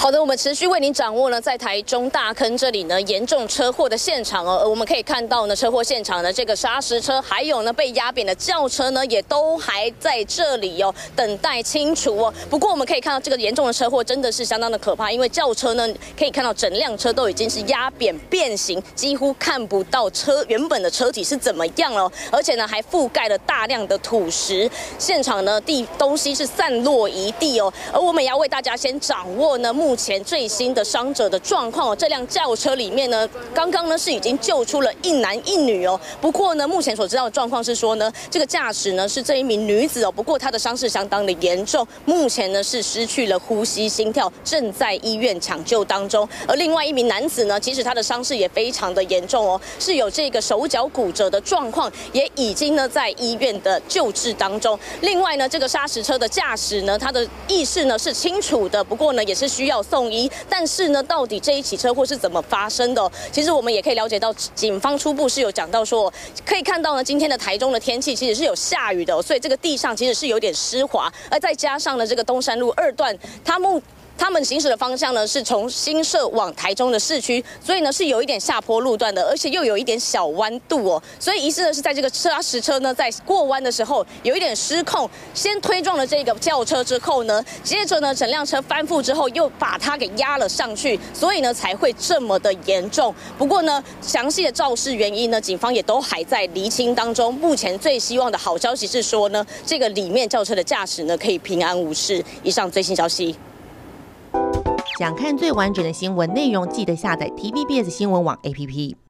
好的，我们持续为您掌握呢，在台中大坑这里呢，严重车祸的现场哦。我们可以看到呢，车祸现场呢，这个砂石车还有呢被压扁的轿车呢，也都还在这里哦，等待清除哦。不过我们可以看到，这个严重的车祸真的是相当的可怕，因为轿车呢，可以看到整辆车都已经是压扁变形，几乎看不到原本的车体是怎么样了，而且呢还覆盖了大量的土石，现场呢东西是散落一地哦。而我们也要为大家先掌握呢目前最新的伤者的状况哦。这辆轿车里面呢，刚刚呢是已经救出了一男一女哦。不过呢，目前所知道的状况是说呢，这个驾驶呢是这一名女子哦。不过她的伤势相当的严重，目前呢是失去了呼吸、心跳，正在医院抢救当中。而另外一名男子呢，其实他的伤势也非常的严重哦，是有这个手脚骨折的状况，也已经呢在医院的救治当中。另外呢，这个砂石车的驾驶呢，他的意识呢是清楚的，不过呢也是需要送医。但是呢，到底这一起车祸是怎么发生的？其实我们也可以了解到，警方初步是有讲到说，可以看到呢，今天的台中的天气其实是有下雨的，所以这个地上其实是有点湿滑，而再加上呢，这个东山路2段，他们行驶的方向呢是从新社往台中的市区，所以呢是有一点下坡路段的，而且又有一点小弯度哦，所以疑似呢是在这个砂石车呢在过弯的时候有一点失控，先推撞了这个轿车之后呢，接着呢整辆车翻覆之后又把它给压了上去，所以呢才会这么的严重。不过呢，详细的肇事原因呢，警方也都还在厘清当中。目前最希望的好消息是说呢，这个里面轿车的驾驶呢可以平安无事。以上最新消息。 想看最完整的新闻内容，记得下载 TVBS 新闻网 APP。